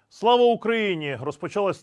Слава Україні! Розпочалась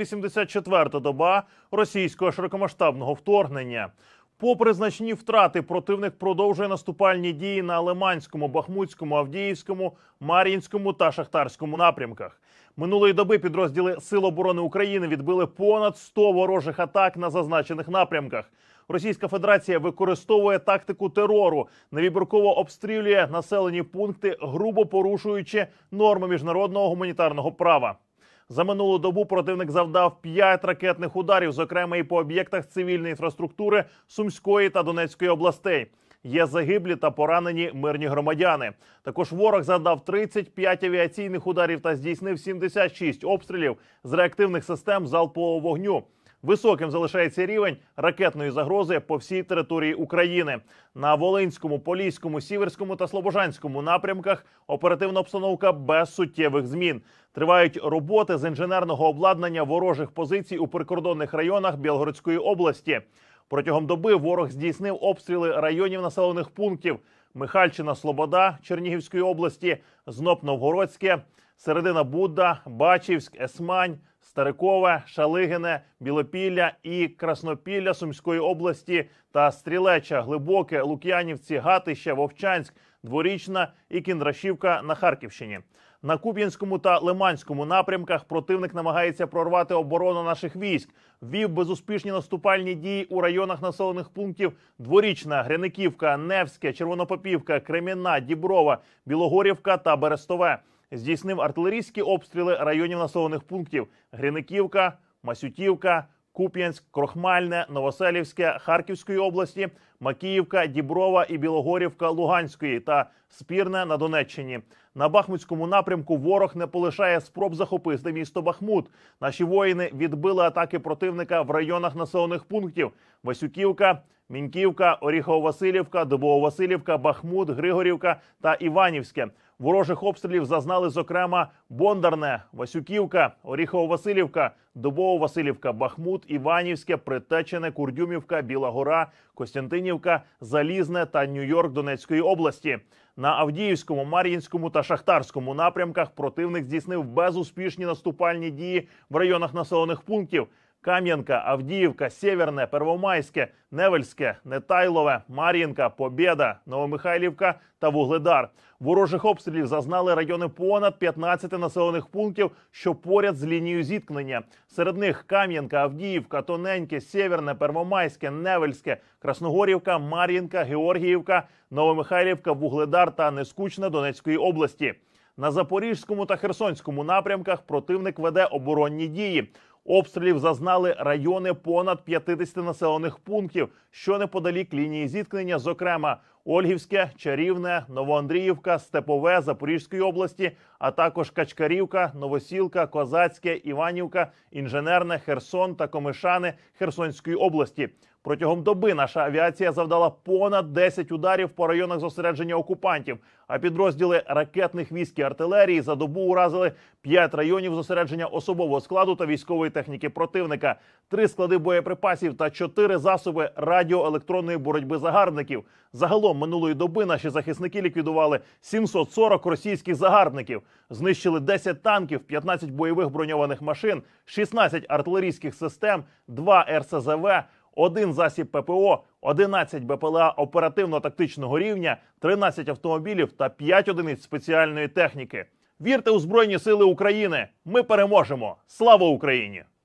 384-та доба російського широкомасштабного вторгнення. Попри значні втрати, противник продовжує наступальні дії на Лиманському, Бахмутському, Авдіївському, Мар'їнському та Шахтарському напрямках. Минулої доби підрозділи Сил оборони України відбили понад 100 ворожих атак на зазначених напрямках. Російська Федерація використовує тактику терору, невибірково обстрілює населені пункти, грубо порушуючи норми міжнародного гуманітарного права. За минулу добу противник завдав 5 ракетних ударів, зокрема і по об'єктах цивільної інфраструктури Сумської та Донецької областей. Є загиблі та поранені мирні громадяни. Також ворог завдав 35 авіаційних ударів та здійснив 76 обстрілів з реактивних систем залпового вогню. Високим залишається рівень ракетної загрози по всій території України. На Волинському, Поліському, Сіверському та Слобожанському напрямках оперативна обстановка без суттєвих змін. Тривають роботи з інженерного обладнання ворожих позицій у прикордонних районах Білгородської області. Протягом доби ворог здійснив обстріли районів населених пунктів Михальчина, Слобода Чернігівської області, Знop-Новгородське, Середина Будда, Бачівськ, Есмань, Старикове, Шалигине, Білопілля і Краснопілля Сумської області та Стрілеча, Глибоке, Лук'янівці, Гатище, Вовчанськ, Дворічна і Кіндрашівка на Харківщині. На Куп'янському та Лиманському напрямках противник намагається прорвати оборону наших військ. Ввів безуспішні наступальні дії у районах населених пунктів Дворічна, Гряниківка, Невське, Червонопопівка, Кремінна, Діброва, Білогорівка та Берестове. Здійснив артилерійські обстріли районів населених пунктів Гряниківка, Масютівка, Куп'янськ, Крохмальне, Новоселівське Харківської області, Макіївка, Діброва і Білогорівка Луганської та Спірне на Донеччині. На Бахмутському напрямку ворог не полишає спроб захопити місто Бахмут. Наші воїни відбили атаки противника в районах населених пунктів Васюківка, Міньківка, Оріхово-Василівка, Дубово-Василівка, Бахмут, Григорівка та Іванівське. Ворожих обстрілів зазнали, зокрема, Бондарне, Васюківка, Оріхово-Василівка, Дубово-Василівка, Бахмут, Іванівське, Притечене, Курдюмівка, Біла Гора, Костянтинівка, Залізне та Нью-Йорк Донецької області. На Авдіївському, Мар'їнському та Шахтарському напрямках противник здійснив безуспішні наступальні дії в районах населених пунктів Кам'янка, Авдіївка, Сєвєрне, Первомайське, Невельське, Нетайлове, Мар'їнка, Побєда, Новомихайлівка та Вугледар. Ворожих обстрілів зазнали райони понад 15 населених пунктів, що поряд з лінією зіткнення. Серед них Кам'янка, Авдіївка, Тоненьке, Сєвєрне, Первомайське, Невельське, Красногорівка, Мар'їнка, Георгіївка, Новомихайлівка, Вугледар та Нескучне Донецької області. На Запорізькому та Херсонському напрямках противник веде оборонні дії. Обстрілів зазнали райони понад 50 населених пунктів, що неподалік лінії зіткнення, зокрема Ольгівське, Чарівне, Новоандріївка, Степове Запорізької області, а також Качкарівка, Новосілка, Козацьке, Іванівка, Інженерне, Херсон та Комишани Херсонської області. Протягом доби наша авіація завдала понад 10 ударів по районах зосередження окупантів, а підрозділи ракетних військ і артилерії за добу уразили 5 районів зосередження особового складу та військової техніки противника, 3 склади боєприпасів та 4 засоби радіоелектронної боротьби загарбників. Загалом минулої доби наші захисники ліквідували 740 російських загарбників, знищили 10 танків, 15 бойових броньованих машин, 16 артилерійських систем, 2 РСЗВ, 1 засіб ППО, 11 БПЛА оперативно-тактичного рівня, 13 автомобілів та 5 одиниць спеціальної техніки. Вірте у Збройні Сили України! Ми переможемо! Слава Україні!